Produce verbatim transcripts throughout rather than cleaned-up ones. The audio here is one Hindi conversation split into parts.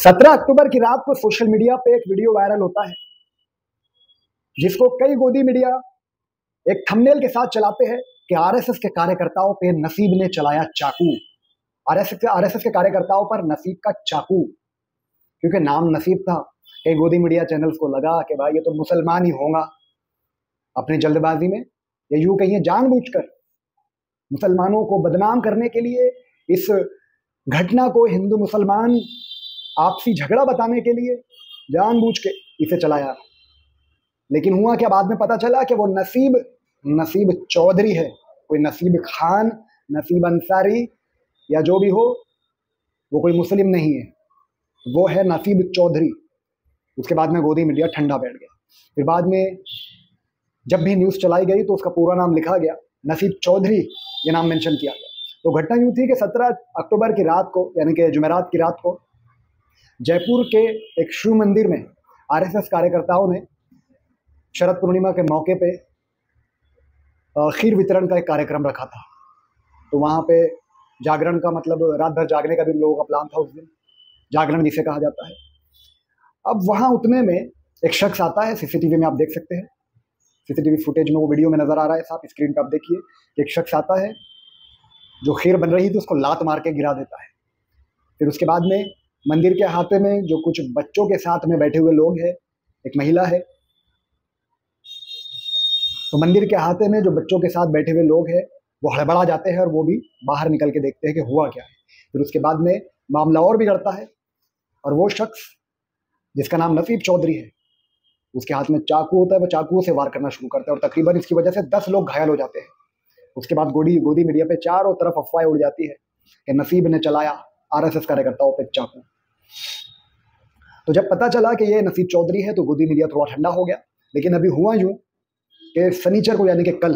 सत्रह अक्टूबर की रात को सोशल मीडिया पे एक वीडियो वायरल होता है जिसको कई गोदी मीडिया एक थंबनेल के साथ चलाते हैं कि आरएसएस के कार्यकर्ताओं पे नसीब ने चलाया चाकू। आरएसएस के आरएसएस के कार्यकर्ताओं पर नसीब का चाकू, क्योंकि नाम नसीब था। कई गोदी मीडिया चैनल्स को लगा कि भाई ये तो मुसलमान ही होगा। अपनी जल्दबाजी में या यूं कहिए जानबूझकर मुसलमानों को बदनाम करने के लिए इस घटना को हिंदू मुसलमान आपसी झगड़ा बताने के लिए जानबूझ के इसे चलाया। लेकिन हुआ क्या, बाद में पता चला कि वो नसीब नसीब चौधरी है। कोई नसीब खान, नसीब अंसारी या जो भी हो, वो कोई मुस्लिम नहीं है, वो है नसीब चौधरी। उसके बाद में गोदी मीडिया ठंडा बैठ गया। फिर बाद में जब भी न्यूज़ चलाई गई तो उसका पूरा नाम लिखा गया, नसीब चौधरी ये नाम मेंशन किया गया। तो घटना यूँ थी कि सत्रह अक्टूबर की रात को, यानी कि जुमेरात की रात को, जयपुर के एक शिव मंदिर में आरएसएस कार्यकर्ताओं ने शरद पूर्णिमा के मौके पे खीर वितरण का एक कार्यक्रम रखा था। तो वहाँ पे जागरण का मतलब रात भर जागने का भी लोगों का प्लान था उस दिन, जागरण जिसे कहा जाता है। अब वहाँ उतने में एक शख्स आता है, सीसीटीवी में आप देख सकते हैं, सीसीटीवी फुटेज में वो वीडियो में नजर आ रहा है, साफ स्क्रीन पे आप देखिए। एक शख्स आता है जो खीर बन रही थी उसको लात मार के गिरा देता है। फिर उसके बाद में मंदिर के अहाते में जो कुछ बच्चों के साथ में बैठे हुए लोग हैं, एक महिला है, तो मंदिर के अहाते में जो बच्चों के साथ बैठे हुए लोग हैं वो हड़बड़ा जाते हैं और वो भी बाहर निकल के देखते हैं कि हुआ क्या है। फिर उसके बाद में मामला और बिगड़ता है और वो शख्स जिसका नाम नसीब चौधरी है, उसके हाथ में चाकू होता है, वो चाकुओं से वार करना शुरू करता है और तकरीबन इसकी वजह से दस लोग घायल हो जाते हैं। उसके बाद गोदी गोदी मीडिया पे चारों तरफ अफवाह उड़ जाती है कि नसीब ने चलाया आरएसएस कार्यकर्ताओं पे चाकू। तो जब पता चला कि ये नसीब चौधरी है तो गोदी मीडिया थोड़ा ठंडा हो गया। लेकिन अभी हुआ यूं कि शनिचर को, यानी कि कल,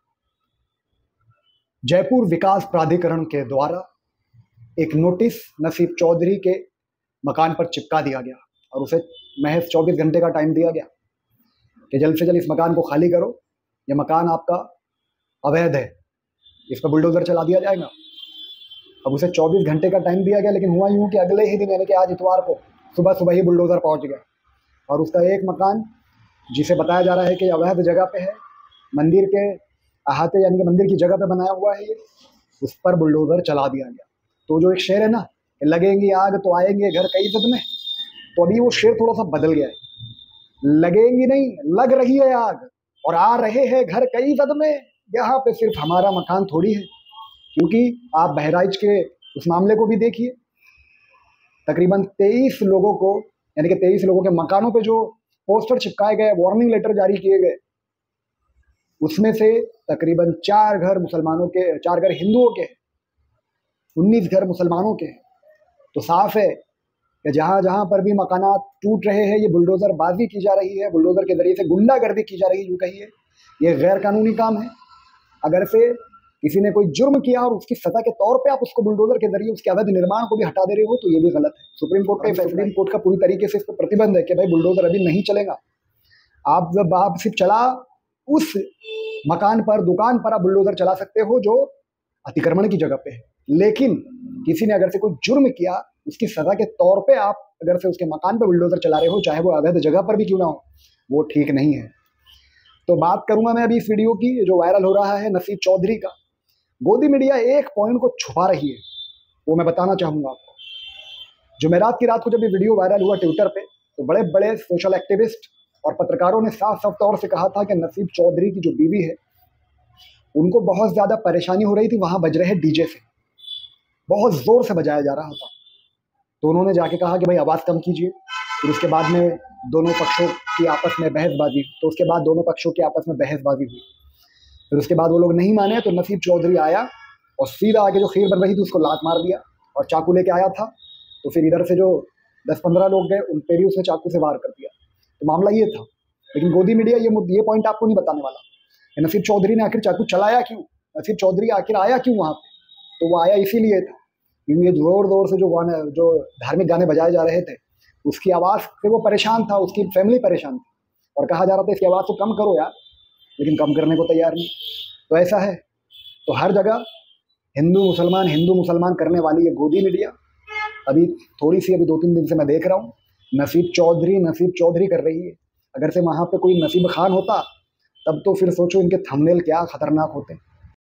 जयपुर विकास प्राधिकरण के द्वारा एक नोटिस नसीब चौधरी के मकान पर चिपका दिया गया और उसे महज चौबीस घंटे का टाइम दिया गया कि जल्द से जल्द इस मकान को खाली करो, यह मकान आपका अवैध है, इस पर बुलडोजर चला दिया जाएगा। अब उसे चौबीस घंटे का टाइम दिया गया, लेकिन हुआ यूं कि अगले ही दिन, यानी कि आज इतवार को सुबह सुबह ही बुलडोजर पहुंच गया और उसका एक मकान जिसे बताया जा रहा है कि अवैध जगह पे है, मंदिर के अहाते यानी कि मंदिर की जगह पे बनाया हुआ है ये, उस पर बुलडोजर चला दिया गया। तो जो एक शेर है ना, लगेंगी आग तो आएंगे घर कई सद में, तो अभी वो शेर थोड़ा सा बदल गया है। लगेंगी नहीं, लग रही है आग और आ रहे हैं घर कई सद में। यहाँ पे सिर्फ हमारा मकान थोड़ी है, क्योंकि आप बहराइच के उस मामले को भी देखिए। तकरीबन तेईस लोगों को, यानी कि तेईस लोगों के मकानों पे जो पोस्टर चिपकाए गए, वार्निंग लेटर जारी किए गए, उसमें से तकरीबन चार घर मुसलमानों के, चार घर हिंदुओं के, उन्नीस घर मुसलमानों के। तो साफ है कि जहां जहां पर भी मकानात टूट रहे हैं, ये बुलडोजर बाजी की जा रही है, बुलडोजर के जरिए से गुंडागर्दी की जा रही है, यूं कहिए ये गैर कानूनी काम है। अगर से किसी ने कोई जुर्म किया और उसकी सजा के तौर पे आप उसको बुलडोजर के जरिए उसके अवैध निर्माण को भी हटा दे रहे हो, तो ये भी गलत है। सुप्रीम कोर्ट का सुप्रीम कोर्ट का पूरी तरीके से इस पर प्रतिबंध है कि भाई बुलडोजर अभी नहीं चलेगा। आप जब आप सिर्फ चला उस मकान पर, दुकान पर आप बुलडोजर चला सकते हो जो अतिक्रमण की जगह पे है, लेकिन किसी ने अगर से कोई जुर्म किया, उसकी सजा के तौर पे आप अगर से उसके मकान पर बुलडोजर चला रहे हो, चाहे वो अवैध जगह पर भी क्यों ना हो, वो ठीक नहीं है। तो बात करूंगा मैं अभी इस वीडियो की जो वायरल हो रहा है नसीब चौधरी का। गोदी मीडिया एक पॉइंट को छुपा रही है, वो मैं बताना चाहूंगा आपको। जुमेरात की रात को जब ये वीडियो वायरल हुआ ट्विटर पे, तो बड़े बड़े सोशल एक्टिविस्ट और पत्रकारों ने साफ साफ तौर से कहा था कि नसीब चौधरी की जो बीवी है, उनको बहुत ज्यादा परेशानी हो रही थी, वहां बज रहे डीजे से बहुत जोर से बजाया जा रहा था। तो उन्होंने जाके कहा कि भाई आवाज कम कीजिए। फिर उसके बाद में दोनों पक्षों की आपस में बहसबाजी, तो उसके बाद दोनों पक्षों की आपस में बहसबाजी हुई। फिर उसके बाद वो लोग नहीं माने तो नसीब चौधरी आया और सीधा आके जो खीर बन रही थी उसको लात मार दिया और चाकू लेके आया था। तो फिर इधर से जो दस पंद्रह लोग गए उन पे भी उसने चाकू से वार कर दिया। तो मामला ये था। लेकिन गोदी मीडिया ये ये पॉइंट आपको नहीं बताने वाला कि नसीब चौधरी ने आखिर चाकू चलाया क्यों, नसीब चौधरी आखिर आया क्यों वहाँ पे। तो वो आया इसीलिए था क्योंकि ये जोर जोर से जो गाने, जो धार्मिक गाने बजाए जा रहे थे, उसकी आवाज़ से वो परेशान था, उसकी फैमिली परेशान थी और कहा जा रहा था इसकी आवाज़ को कम करो यार, लेकिन कम करने को तैयार नहीं। तो ऐसा है, तो हर जगह हिंदू मुसलमान हिंदू मुसलमान करने वाली ये गोदी मीडिया अभी थोड़ी सी, अभी दो तीन दिन से मैं देख रहा हूँ नसीब चौधरी नसीब चौधरी कर रही है। अगर से वहाँ पे कोई नसीब खान होता तब तो फिर सोचो इनके थंबनेल क्या खतरनाक होते।